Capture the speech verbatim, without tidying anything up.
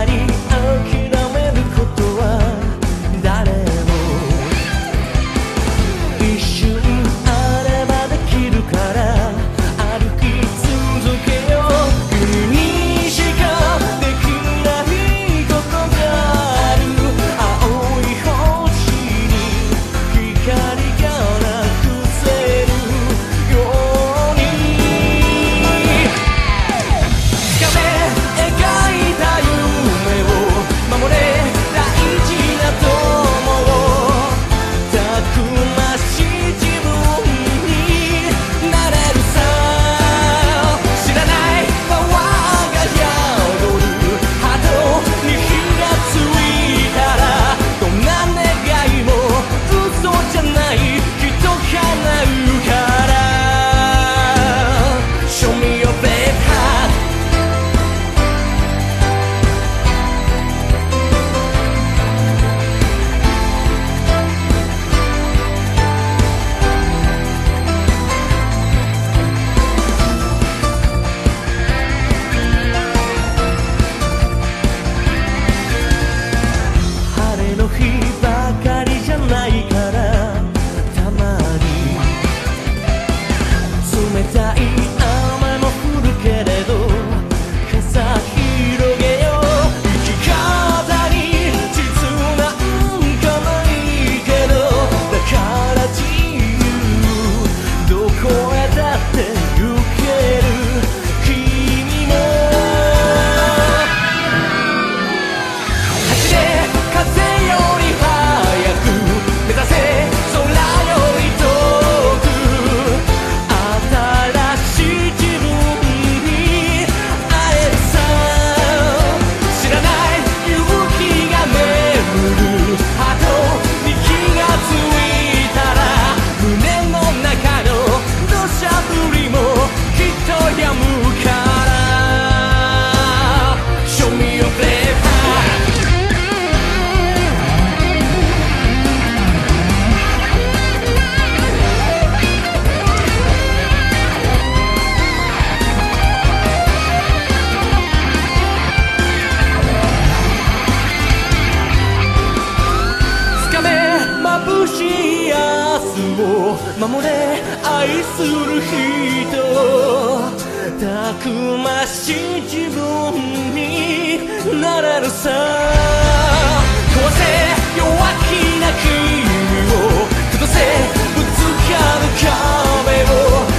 に諦めることは誰も一瞬あればできるから歩き続けよう。君にしかできないことがある。青い星に光がなくせるようにつかめ描いた夢を守れ大事な友をたくましい自分になれるさ。知らないパワーが宿る波動に火がついたらどんな願いも嘘じゃないきっと叶うから Show me your brave heart。晴れの日ばかりじゃないからたまに冷たい雨も降るけれど傘広げよう。生き方に地図なんかないけどだから自由どこへだって行ける君も走れ風より速く目指せ空より遠く新しい自分に会えるさ。知らない勇気が眠るハートに火がついたら胸の中の土砂降りもきっと止むから Show me your brave heart。つかめ眩しい明日を守れ愛する人たくましい自分になれるさ。壊せ弱気な君を崩せぶつかる壁を